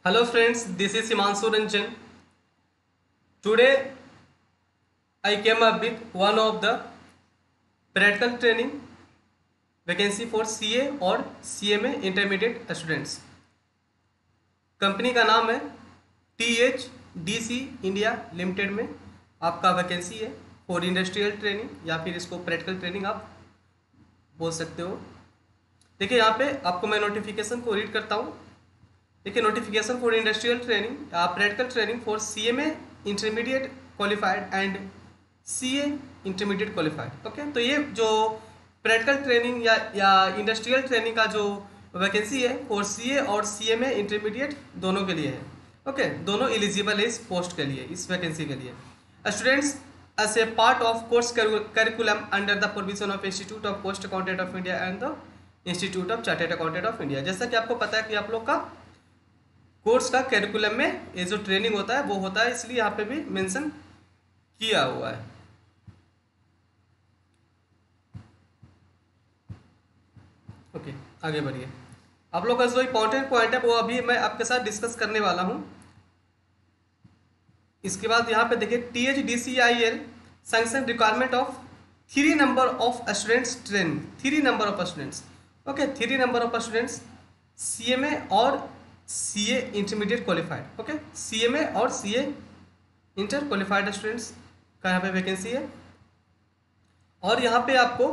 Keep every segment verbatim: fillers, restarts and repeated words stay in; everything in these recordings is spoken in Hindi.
Hello friends, this is Himanshu Ranjan. Today I came up with one of the practical training vacancy for C A और C M A intermediate students. कंपनी का नाम है T H D C India limited में आपका वैकेंसी है फॉर इंडस्ट्रियल ट्रेनिंग या फिर इसको प्रैक्टिकल ट्रेनिंग आप बोल सकते हो। देखिए यहाँ पे आपको मैं नोटिफिकेशन को रीड करता हूँ। देखिए notification for industrial training practical training for C M A intermediate qualified and C A intermediate qualified. Okay, तो ये जो प्रैक्टिकल ट्रेनिंग या या इंडस्ट्रियल ट्रेनिंग का जो वैकेंसी है फॉर सी ए और सी एम ए इंटरमीडिएट दोनों के लिए है। ओके, दोनों एलिजिबल है इस पोस्ट के लिए, इस वैकेंसी के लिए। Students as a part of course curriculum under the provision of institute of post accountant of India and the institute of chartered accountant of India. जैसा कि आपको पता है कि आप लोग का कोर्स का करिकुलम में ये जो ट्रेनिंग होता है वो होता है, इसलिए यहाँ पे भी मेंशन किया हुआ है। ओके okay, आगे बढ़िए। आप लोग का जो इंपॉर्टेंट पॉइंट है वो अभी मैं आपके साथ डिस्कस करने वाला हूँ। इसके बाद यहाँ पे देखिए T H D C I L sanction requirement of three number of students train three number of students okay three number of students C M A और C A intermediate qualified. Okay, C M A और C A inter qualified students का यहाँ पे वैकेंसी है। और यहाँ पे आपको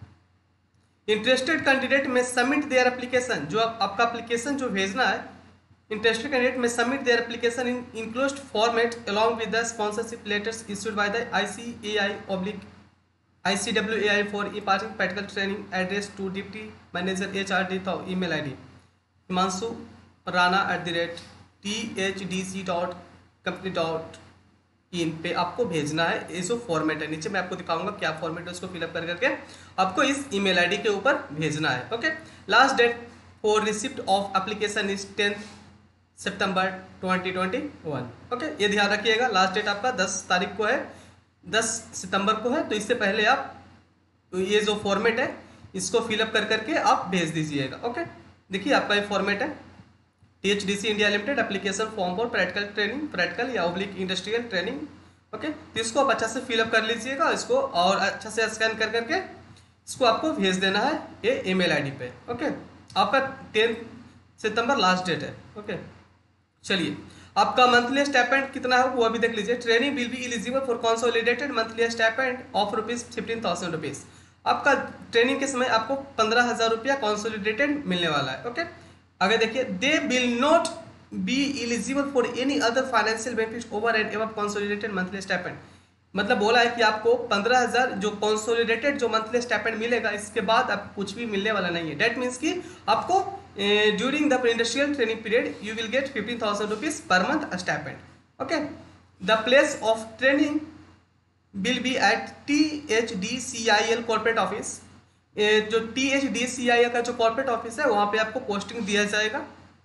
interested candidate may submit their application, जो आप, आपका एप्लीकेशन जो भेजना है, interested candidate may submit their application in enclosed format along with the sponsorship letters issued by the I C A I oblique I C W A I for imparting practical training address to deputy manager H R D email I D Himanshu Rana at the rate T H D C dot company dot in पे आपको भेजना है। ये जो फॉर्मेट है, नीचे मैं आपको दिखाऊंगा क्या फॉर्मेट है, उसको फिलअप कर करके आपको इस ईमेल आईडी के ऊपर भेजना है। Okay, last date for receipt of application is tenth September twenty twenty one. Okay, ये ध्यान रखिएगा, लास्ट डेट आपका दस तारीख को है, दस सितंबर को है, तो इससे पहले आप ये जो फॉर्मेट है इसको फिलअप कर करके आप भेज दीजिएगा। ओके, देखिए आपका ये फॉर्मेट है T H D C India limited application form for practical training practical या ओब्लिक इंडस्ट्रियल ट्रेनिंग। ओके, तो इसको आप अच्छा से फिलअप कर लीजिएगा इसको, और अच्छा से स्कैन कर करके इसको आपको भेज देना है ये ईमेल आईडी पे। ओके, आपका टेंथ सितंबर लास्ट डेट है। ओके, चलिए आपका मंथली स्टाइपेंड कितना है वो अभी देख लीजिए। Training will be eligible for consolidated monthly stipend of rupees fifteen thousand rupees. आपका ट्रेनिंग के समय आपको पंद्रह हजार रुपया कंसोलिडेटेड मिलने वाला है। ओके, आगे देखिए they will not be eligible for any other financial benefit over and above consolidated monthly stipend. मतलब बोला है कि आपको पंद्रह हजार जो कंसोलिडेटेड जो मंथली स्टाइपेंड मिलेगा, इसके बाद आपको कुछ भी मिलने वाला नहीं है। डेट मीन्स कि आपको during the industrial training period you will get fifteen thousand rupees per month stipend. Okay, the place of training will be at T H D C I L corporate office. जो T H D C I का जो कॉर्पोरेट ऑफिस है वहाँ पे आपको पोस्टिंग दिया जाएगा,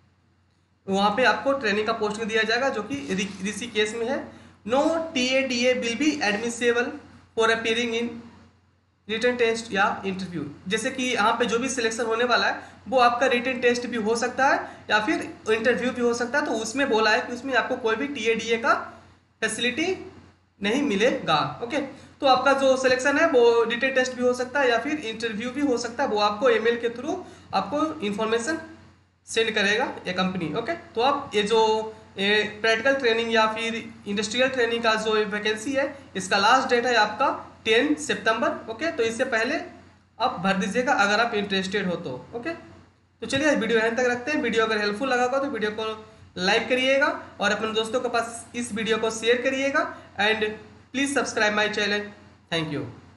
वहाँ पे आपको ट्रेनिंग का पोस्टिंग दिया जाएगा जो कि ऋषिकेश में है। No T A D A will be admissible for appearing in written test या इंटरव्यू। जैसे कि यहाँ पे जो भी सिलेक्शन होने वाला है वो आपका रिटन टेस्ट भी हो सकता है या फिर इंटरव्यू भी हो सकता है, तो उसमें बोला है कि उसमें आपको कोई भी टी ए डी ए का फैसिलिटी नहीं मिलेगा। ओके, तो आपका जो सिलेक्शन है वो रिटन टेस्ट भी हो सकता है या फिर इंटरव्यू भी हो सकता है, वो आपको ईमेल के थ्रू आपको इंफॉर्मेशन सेंड करेगा ये कंपनी। ओके, तो आप ये जो प्रैक्टिकल ट्रेनिंग या फिर इंडस्ट्रियल ट्रेनिंग का जो वैकेंसी है इसका लास्ट डेट है आपका टेन सितंबर। ओके, तो इससे पहले आप भर दीजिएगा अगर आप इंटरेस्टेड हो तो। ओके, तो चलिए वीडियो यहाँ तक रखते हैं। वीडियो अगर हेल्पफुल लगा हो तो वीडियो को लाइक करिएगा और अपने दोस्तों के पास इस वीडियो को शेयर करिएगा and please subscribe my channel. Thank you.